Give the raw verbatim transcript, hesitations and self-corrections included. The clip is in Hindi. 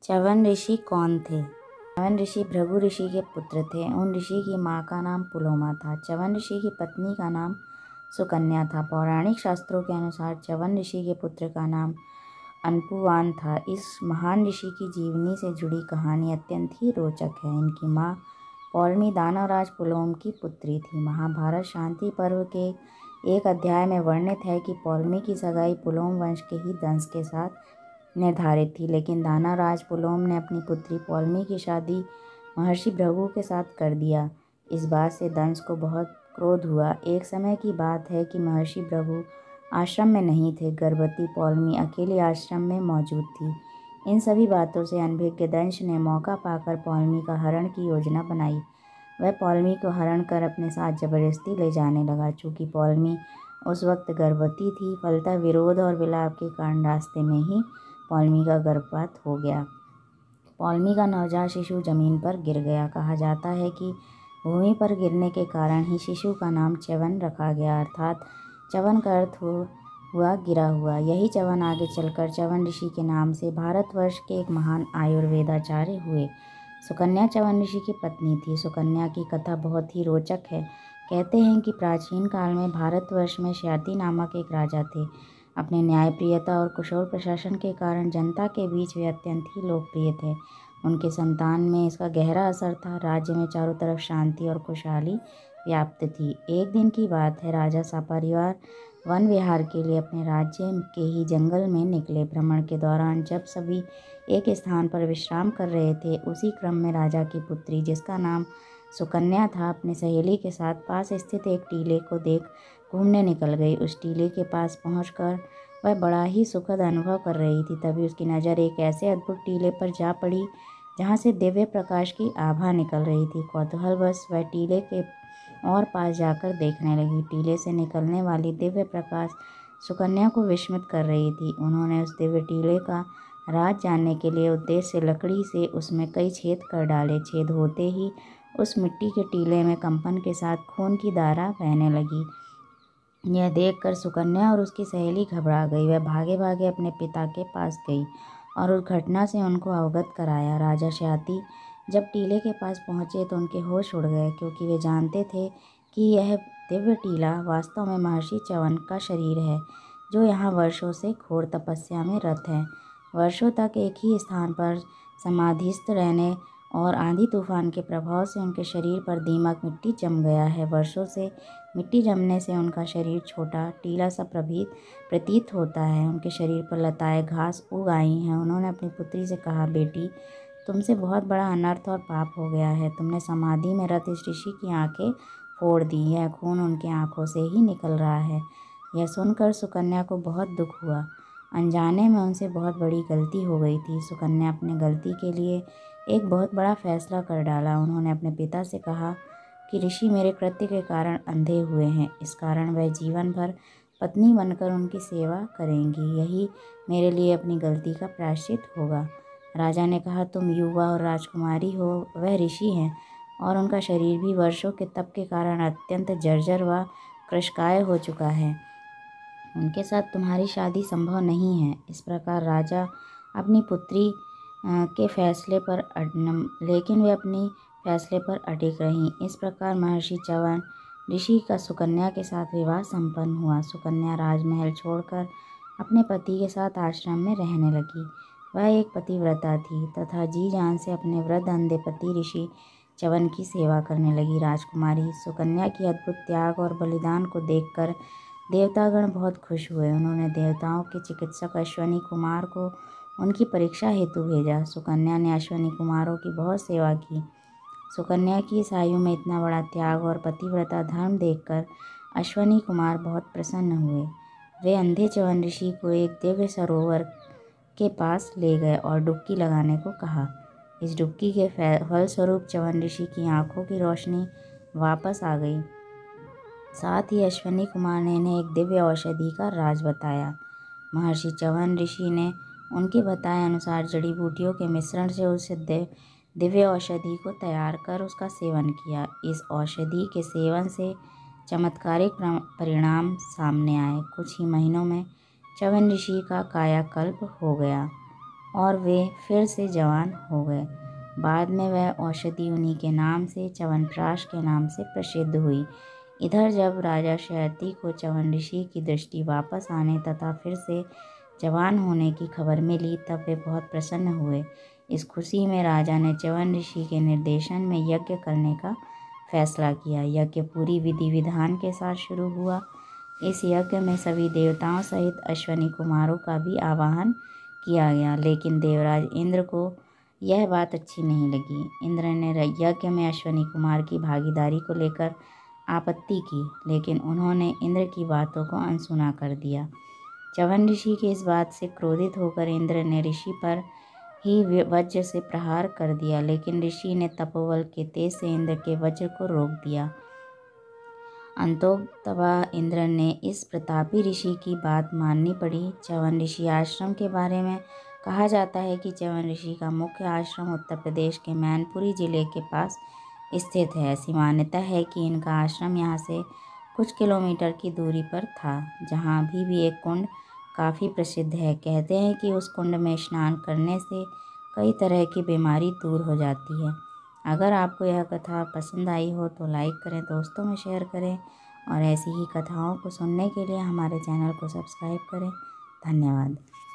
च्यवन ऋषि कौन थे? च्यवन ऋषि भृगु ऋषि के पुत्र थे। उन ऋषि की माँ का नाम पुलोमा था। च्यवन ऋषि की पत्नी का नाम सुकन्या था। पौराणिक शास्त्रों के अनुसार च्यवन ऋषि के पुत्र का नाम अनपुवान था। इस महान ऋषि की जीवनी से जुड़ी कहानी अत्यंत ही रोचक है। इनकी माँ पौलमी दानवराज पुलोम की पुत्री थी। महाभारत शांति पर्व के एक अध्याय में वर्णित है कि पौलमी की सगाई पुलोम वंश के ही दंश के साथ निर्धारित थी, लेकिन दानवराज पुलोम ने अपनी पुत्री पौलमी की शादी महर्षि भृगु के साथ कर दिया। इस बात से दंश को बहुत क्रोध हुआ। एक समय की बात है कि महर्षि भृगु आश्रम में नहीं थे। गर्भवती पौलमी अकेली आश्रम में मौजूद थी। इन सभी बातों से अनभिज्ञ दंश ने मौका पाकर पौलमी का हरण की योजना बनाई। वह पौलमी को हरण कर अपने साथ जबरदस्ती ले जाने लगा। चूँकि पौलमी उस वक्त गर्भवती थी, फलतः विरोध और विलाप के कारण रास्ते में ही पौलमी का गर्भपात हो गया। पौलमी का नवजात शिशु जमीन पर गिर गया। कहा जाता है कि भूमि पर गिरने के कारण ही शिशु का नाम च्यवन रखा गया, अर्थात च्यवन का अर्थ हुआ गिरा हुआ। यही च्यवन आगे चलकर च्यवन ऋषि के नाम से भारतवर्ष के एक महान आयुर्वेदाचार्य हुए। सुकन्या च्यवन ऋषि की पत्नी थी। सुकन्या की कथा बहुत ही रोचक है। कहते हैं कि प्राचीन काल में भारतवर्ष में शयाति नामक एक राजा थे। अपने न्यायप्रियता और कुशल प्रशासन के कारण जनता के बीच वे अत्यंत ही लोकप्रिय थे। उनके संतान में इसका गहरा असर था। राज्य में चारों तरफ शांति और खुशहाली व्याप्त थी। एक दिन की बात है, राजा सपरिवार वन विहार के लिए अपने राज्य के ही जंगल में निकले। भ्रमण के दौरान जब सभी एक स्थान पर विश्राम कर रहे थे, उसी क्रम में राजा की पुत्री, जिसका नाम सुकन्या था, अपनी सहेली के साथ पास स्थित एक टीले को देख घूमने निकल गई। उस टीले के पास पहुंचकर वह बड़ा ही सुखद अनुभव कर रही थी। तभी उसकी नज़र एक ऐसे अद्भुत टीले पर जा पड़ी जहां से दिव्य प्रकाश की आभा निकल रही थी। कौतूहलवश वह टीले के और पास जाकर देखने लगी। टीले से निकलने वाली दिव्य प्रकाश सुकन्या को विस्मित कर रही थी। उन्होंने उस दिव्य टीले का राज जानने के लिए उद्देश्य से लकड़ी से उसमें कई छेद कर डाले। छेद होते ही उस मिट्टी के टीले में कंपन के साथ खून की धारा बहने लगी। यह देखकर सुकन्या और उसकी सहेली घबरा गई। वह भागे भागे अपने पिता के पास गई और उस घटना से उनको अवगत कराया। राजा शयाति जब टीले के पास पहुंचे तो उनके होश उड़ गए, क्योंकि वे जानते थे कि यह दिव्य टीला वास्तव में महर्षि च्यवन का शरीर है, जो यहाँ वर्षों से घोर तपस्या में रत है। वर्षों तक एक ही स्थान पर समाधिस्थ रहने और आंधी तूफान के प्रभाव से उनके शरीर पर दीमक मिट्टी जम गया है। वर्षों से मिट्टी जमने से उनका शरीर छोटा टीला सा प्रभीत प्रतीत होता है। उनके शरीर पर लताएं घास उग आई हैं। उन्होंने अपनी पुत्री से कहा, बेटी, तुमसे बहुत बड़ा अनर्थ और पाप हो गया है। तुमने समाधि में रत इस ऋषि की आंखें फोड़ दी। यह खून उनकी आंखों से ही निकल रहा है। यह सुनकर सुकन्या को बहुत दुख हुआ। अनजाने में उनसे बहुत बड़ी गलती हो गई थी। सुकन्या अपने गलती के लिए एक बहुत बड़ा फैसला कर डाला। उन्होंने अपने पिता से कहा कि ऋषि मेरे कृत्य के कारण अंधे हुए हैं, इस कारण वह जीवन भर पत्नी बनकर उनकी सेवा करेंगी। यही मेरे लिए अपनी गलती का प्रायश्चित होगा। राजा ने कहा, तुम युवा और राजकुमारी हो, वह ऋषि हैं और उनका शरीर भी वर्षों के तप के कारण अत्यंत जर्जर व कृशकाय हो चुका है। उनके साथ तुम्हारी शादी संभव नहीं है। इस प्रकार राजा अपनी पुत्री के फैसले पर लेकिन वे अपनी फैसले पर अडिग रहीं। इस प्रकार महर्षि च्यवन ऋषि का सुकन्या के साथ विवाह संपन्न हुआ। सुकन्या राजमहल छोड़कर अपने पति के साथ आश्रम में रहने लगी। वह एक पतिव्रता थी तथा जी जान से अपने वृद्ध अंधे पति ऋषि च्यवन की सेवा करने लगी। राजकुमारी सुकन्या की अद्भुत त्याग और बलिदान को देखकर देवतागण बहुत खुश हुए। उन्होंने देवताओं के चिकित्सक अश्वनी कुमार को उनकी परीक्षा हेतु भेजा। सुकन्या ने अश्वनी कुमारों की बहुत सेवा की। सुकन्या की इस आयु में इतना बड़ा त्याग और पतिव्रता धर्म देखकर अश्वनी कुमार बहुत प्रसन्न हुए। वे अंधे च्यवन ऋषि को एक दिव्य सरोवर के पास ले गए और डुबकी लगाने को कहा। इस डुबकी के फलस्वरूप च्यवन ऋषि की आंखों की रोशनी वापस आ गई। साथ ही अश्वनी कुमार ने इन्हें एक दिव्य औषधि का राज बताया। महर्षि च्यवन ऋषि ने उनके बताए अनुसार जड़ी बूटियों के मिश्रण से उस दिव्य औषधि को तैयार कर उसका सेवन किया। इस औषधि के सेवन से चमत्कारिक परिणाम सामने आए। कुछ ही महीनों में च्यवन ऋषि का कायाकल्प हो गया और वे फिर से जवान हो गए। बाद में वह औषधि उन्हीं के नाम से च्यवनप्राश के नाम से प्रसिद्ध हुई। इधर जब राजा शयति को च्यवन ऋषि की दृष्टि वापस आने तथा फिर से जवान होने की खबर मिली तब वे बहुत प्रसन्न हुए। इस खुशी में राजा ने च्यवन ऋषि के निर्देशन में यज्ञ करने का फैसला किया। यज्ञ पूरी विधि विधान के साथ शुरू हुआ। इस यज्ञ में सभी देवताओं सहित अश्वनी कुमारों का भी आवाहन किया गया, लेकिन देवराज इंद्र को यह बात अच्छी नहीं लगी। इंद्र ने यज्ञ में अश्वनी कुमार की भागीदारी को लेकर आपत्ति की, लेकिन उन्होंने इंद्र की बातों को अनसुना कर दिया। च्यवन ऋषि की इस बात से क्रोधित होकर इंद्र ने ऋषि पर ही वज्र से प्रहार कर दिया, लेकिन ऋषि ने तपोबल के तेज से इंद्र के वज्र को रोक दिया। अंततः इंद्र ने इस प्रतापी ऋषि की बात माननी पड़ी। च्यवन ऋषि आश्रम के बारे में कहा जाता है कि च्यवन ऋषि का मुख्य आश्रम उत्तर प्रदेश के मैनपुरी जिले के पास स्थित है। ऐसी मान्यता है कि इनका आश्रम यहाँ से कुछ किलोमीटर की दूरी पर था, जहाँ अभी भी एक कुंड काफ़ी प्रसिद्ध है। कहते हैं कि उस कुंड में स्नान करने से कई तरह की बीमारी दूर हो जाती है। अगर आपको यह कथा पसंद आई हो तो लाइक करें, दोस्तों में शेयर करें और ऐसी ही कथाओं को सुनने के लिए हमारे चैनल को सब्सक्राइब करें। धन्यवाद।